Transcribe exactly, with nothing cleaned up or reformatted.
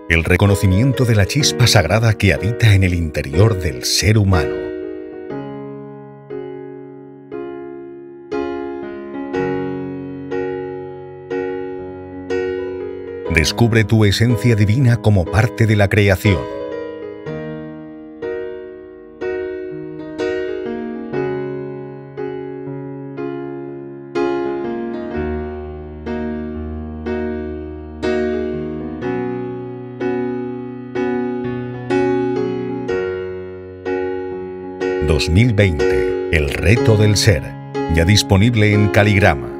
El reconocimiento de la chispa sagrada que habita en el interior del ser humano. Descubre tu esencia divina como parte de la creación. dos mil veinte. El reto del ser. Ya disponible en Caligrama.